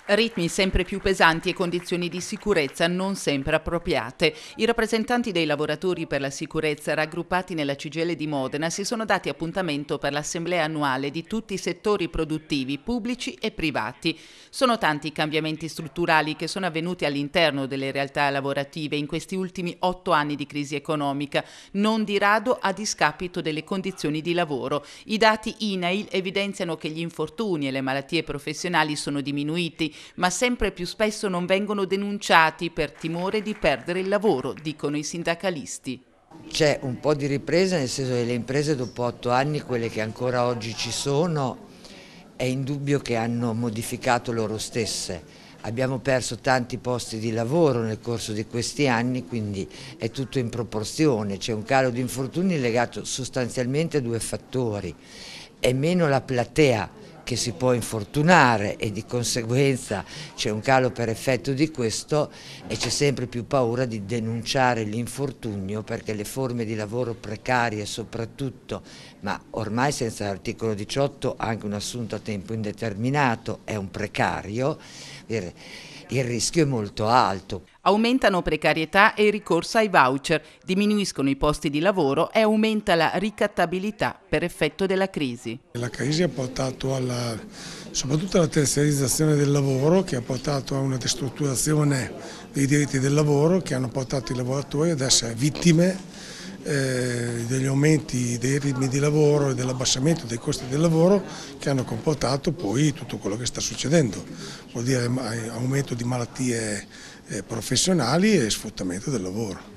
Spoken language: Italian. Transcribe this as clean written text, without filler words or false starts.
Ritmi sempre più pesanti e condizioni di sicurezza non sempre appropriate. I rappresentanti dei lavoratori per la sicurezza raggruppati nella CGIL di Modena si sono dati appuntamento per l'assemblea annuale di tutti i settori produttivi, pubblici e privati. Sono tanti i cambiamenti strutturali che sono avvenuti all'interno delle realtà lavorative in questi ultimi 8 anni di crisi economica, non di rado a discapito delle condizioni di lavoro. I dati INAIL evidenziano che gli infortuni e le malattie professionali sono diminuiti, ma sempre più spesso non vengono denunciati per timore di perdere il lavoro, dicono i sindacalisti. C'è un po' di ripresa, nel senso che le imprese dopo 8 anni, quelle che ancora oggi ci sono, è indubbio che hanno modificato loro stesse. Abbiamo perso tanti posti di lavoro nel corso di questi anni, quindi è tutto in proporzione. C'è un calo di infortuni legato sostanzialmente a 2 fattori. È meno la platea che si può infortunare e di conseguenza c'è un calo per effetto di questo e c'è sempre più paura di denunciare l'infortunio, perché le forme di lavoro precarie soprattutto, ma ormai senza l'articolo 18 anche un assunto a tempo indeterminato è un precario, il rischio è molto alto. Aumentano precarietà e ricorso ai voucher, diminuiscono i posti di lavoro e aumenta la ricattabilità per effetto della crisi. La crisi ha portato soprattutto alla terziarizzazione del lavoro, che ha portato a una destrutturazione dei diritti del lavoro, che hanno portato i lavoratori ad essere vittime degli aumenti dei ritmi di lavoro e dell'abbassamento dei costi del lavoro, che hanno comportato poi tutto quello che sta succedendo, vuol dire aumento di malattie professionali e sfruttamento del lavoro.